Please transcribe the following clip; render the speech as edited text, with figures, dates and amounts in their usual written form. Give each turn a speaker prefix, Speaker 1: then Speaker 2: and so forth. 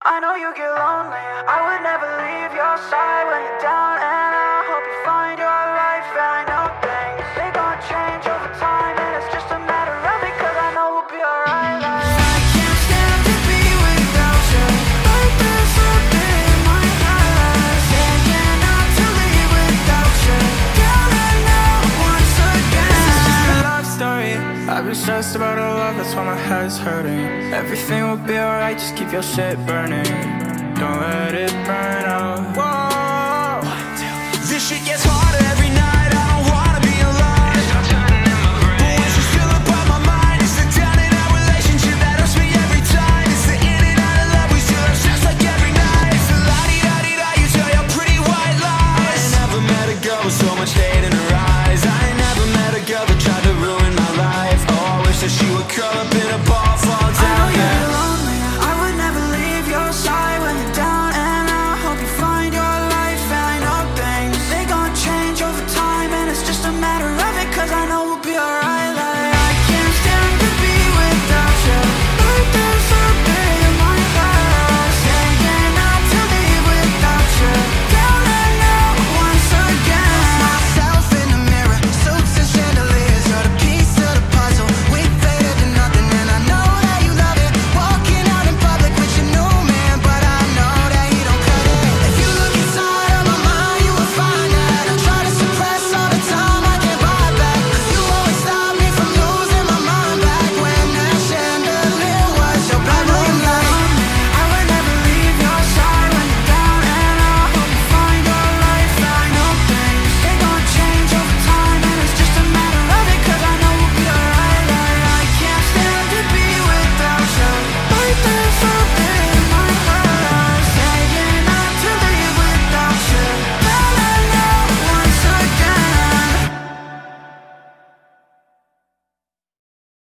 Speaker 1: I know you get lonely, I would never leave your side when you're down. And I hope you find your life. And I know things, they gon' change over time. And it's just a matter of it, cause I know we'll be alright. I can't stand to be without you. Like there's something in my head saying not to leave without you. Down and out once again. This is just a love story. I've been stressed about our love, that's why my head's hurting. Everything will be alright, just keep your shit burning. Don't let it burn out. Whoa. This shit gets harder every